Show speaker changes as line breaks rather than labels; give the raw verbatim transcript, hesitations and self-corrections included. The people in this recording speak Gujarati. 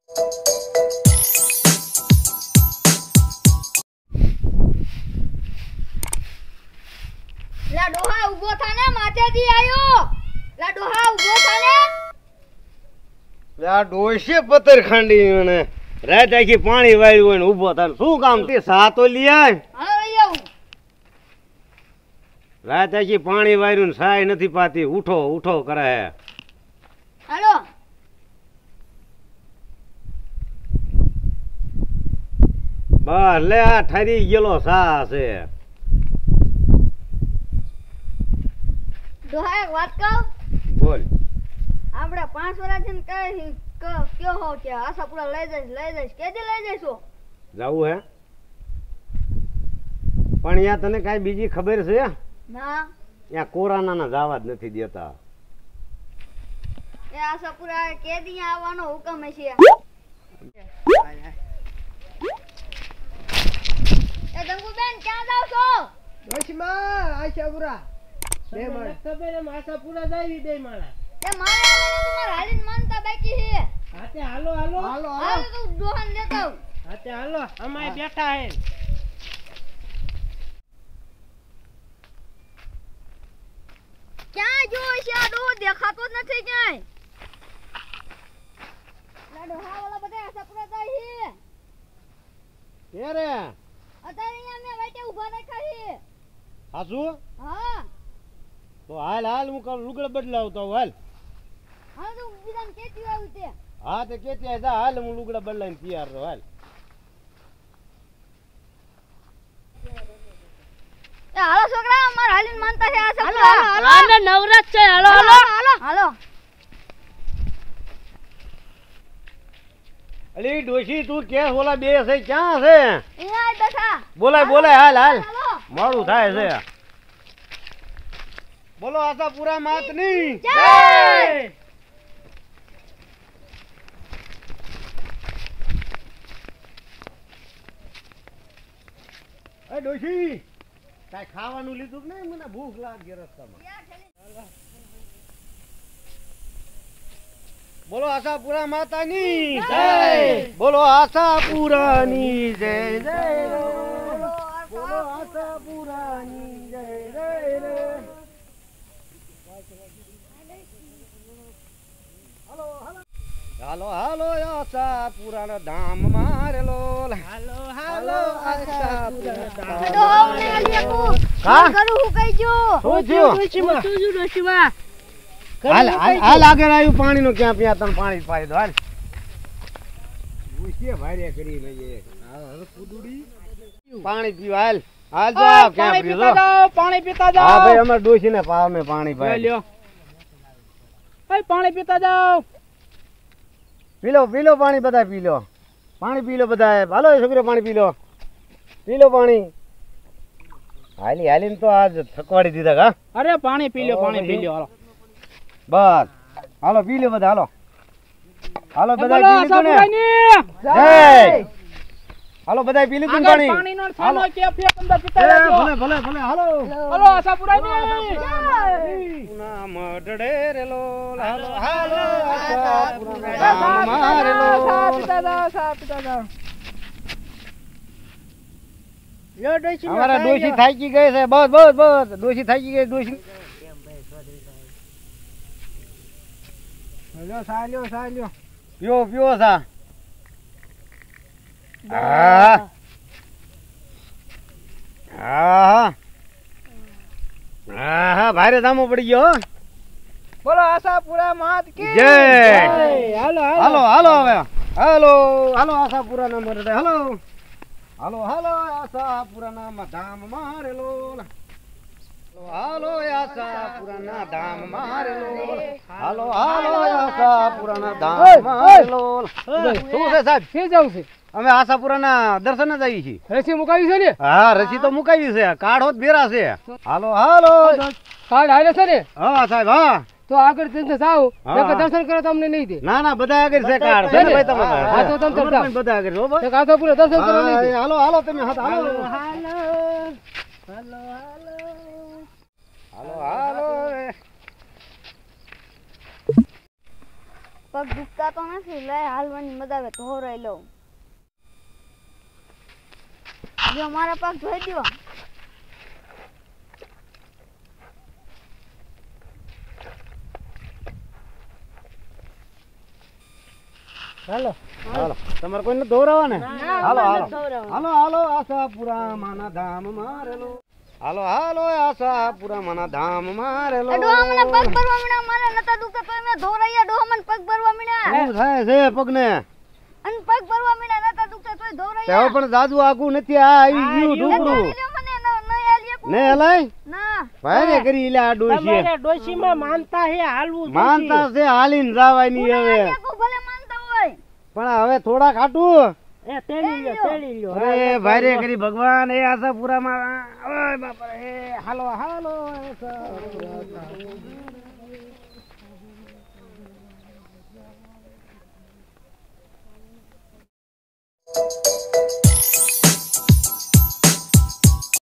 લા ડોહા ઉભો થા ને માથેથી આયો લા ડોહા ઉભો થા ને
લા ડોશી પતર ખાંડી મને રાત આખી પાણી વાળ્યું હોય ને ઉભો થાય શું કામ તે સાતો લઈ આય
હા આયો
રાત આખી પાણી વાળ્યું ને સાય નથી પાતી ઉઠો ઉઠો કરે
હાલો
બસ લે આ ઠરી ગયેલો સા છે
ડોહા એક વાત કહું
બોલ
આપણે પાંચ વર્ષથી કઈ કયો હો કે આશાપુરા લઈ જઈશ લઈ જઈશ કેદી લઈ જઈશું
જાવું હે પણ યા તને કાઈ બીજી ખબર છે
ના
યા કોરોના ના જવા જ નથી દેતા
એ આશાપુરા કેદી આવવાનો હુકમ છે એ ગંગુબેન ક્યાં જાવ છો
ડોશીમાં આશાપુરા બે માળ ખબર એમ આશાપુરા જાવી બે માળા
એ મારે આવવાનું તમારે હાલીને માનતા બાકી છે
હાતે હાલો હાલો હાલો
હાલો તો ડોહાન લેતો આવ
હાતે હાલો અમાય બેઠા હે
ક્યાં જો છે આ ડોહો દેખાતો જ નથી ક્યાંય લા ડોહા વાળા બધા આશાપુરા જાય છે
કે રે
અત્યારે અહીંયા મેં વાટે ઊભા રાખ્યા છે
હાસુ
હા
તો હાલ હાલ હું કરું લુગડા બદલાવતો હાલ
હા તો બીજાને કેતી આવ્યું તે
હા તે કેતી જા હાલ હું લુગડા બદલાઈને તૈયાર રહો હાલ
એ હાલો છોકરા અમાર હાલીને માનતા છે આશાપુરા હાલો
આને નવરાત છે હાલો
હાલો હાલો હાલો
અલી ડોશી તું કે ઓલા બે છે ક્યાં છે
અહીંયા બેઠા
બોલાય બોલાય હાલ હાલ
હાલો
મોડું થાય છે બોલો આશાપુરા માતની
જય
એ ડોશી કાઈ ખાવાનું લીધું કે નહીં મને ભૂખ લાગી રસ્તામાં બોલો આશાપુરા માતાની
જય
બોલો આશાપુરાની જય જય બોલો આશાપુરાની જય જય રે હાલો હાલો આશાપુરાના ધામ મારેલો
હાલો હાલો આશાપુરા
ડોહો ને આલિયાકુ
હા?
કરું હું કઈ જો
શું થયું
ડોશીમાં તું જો ડોશીમાં
હાલ હાલ હાલ આગળ આવ્યું પાણી નું ક્યાં પ્યા તને પાણી પાઈ દો હાલ ઉસે ભારે કરી ભાઈ હા કુદુડી પાણી પીવા હાલ હાલ જો ક્યાં
પાણી
પીવો
પીતા જાઓ પાણી પીતા જાઓ
હા ભાઈ અમાર ડોશી ને પાવ મે પાણી પાઈ
લ્યો ભાઈ પાણી પીતા જાઓ
પી લો પી લો પાણી બધા પી લો પાણી પી લો બધા હાલો એ છોકરો પાણી પી લો પી લો પાણી હાલી હાલીને તો આજ થકવાડી દીધા કા
અરે પાણી પી લ્યો પાણી પી લ્યો હાલો
બસ હાલો પી લો બધા હાલો હાલો બધા
બોલો
પી લીધું ને
આશાપુરાની
જય હાલો બધા પી લીધું ને
આગળ
પાણી
પાણીનો થાનો કે ફેક અંદર પીતા
એ,
રહેજો
ભલે ભલે ભલે હાલો
હાલો આશાપુરાની
ના મડડે રેલો હાલો હાલો
સા
મારેલો
પીતા જાઓ સા પીતા જાઓ લ્યો ડોશી
અમારા ડોશી થાકી ગઈ છે બસ બસ બસ ડોશી થાકી ગઈ ડોશી
લ્યો સા લ્યો સા લ્યો
પીઓ પીઓ સા હા હા હા ભારે દામો પડી ગયો હો.
બોલો આશાપુરા માત કી
જય.
હાલો
હાલો હાલો હવે હાલો હાલો આશાપુરા ના મરડે હાલો હાલો હાલો આશાપુરા ના ધામ મારેલો હાલો આશાપુરા ના ધામ મારેલો હાલો હાલો આશાપુરા ના ધામ મારેલો શું છે સાહેબ
કે જાવ છે
અમે આશાપુરા ના દર્શન જ આવી છીએ
રસી મુકાવી છે ને
હા રસી તો મુકાવી છે કાઢો જ બેરા છે હાલો હાલો
કાર્ડ હાલે છે ને
હા સાહેબ હા
તો આગળ જઈને જાઓ
હા.
નકર દર્શન કરો તમને નહીં દે
ના ના બધા આગળ છે કાર્ડ છે ને ભાઈ તમારે
હા, તો તમે
અમારે
જાઓ.
પણ બધા આગળ છે, હો ભાઈ.
એક આશાપુરા દર્શન કરો નહીં દે
હા, હાલો હાલો તમે હાથ હાલો
હાલો
હાલો હાલો
પગ દુખતા તો નથી, લે હાલવાની મજા આવે ધોરાઈ લઉં. જો મારા પગ ધોઈ દ્યો.
હાલો
હાલો તમારે કોઈને દોરાવા ને
ના,
હાલો
અમારે
હાલો
નથી ધોરાવા.
હાલો હાલો આશાપુરા માના ધામ મારેલો હાલો હાલો આશાપુરા માના ધામ મારેલો
એ ડોહા મને પગ ભરવા મીણા, મારે નતા દુખતા તોય મેં ધોરાયા. ડોહા મને પગ ભરવા મીણા,
શું થાય છે પગને
અને પગ ભરવા મીણા, નતા દુખતા તોય
તે
ધોરાયા.
હવે પણ દાદુ આગું નથી આ આવી ગયું
એ
ઢુકડું
ધોરી લ્યો મને, ન ન આલીએ કો.
ને હલાય
ના
ભાઈ ને કરી લે આ ડોશી
તમારે ડોશીમાં માનતા હે હાલવું જોઈશે.
માનતા છે હાલીને જવાની હવે
આલીએ કો ભલે માનતા હોય.
પણ હવે થોડા ખાટું
એ તેડી લ્યો તેડી લ્યો.
અરે ભાઈ કરી ભગવાન એ આશાપુરામાં ઓય બાપા એ હાલો હાલો આશાપુરા.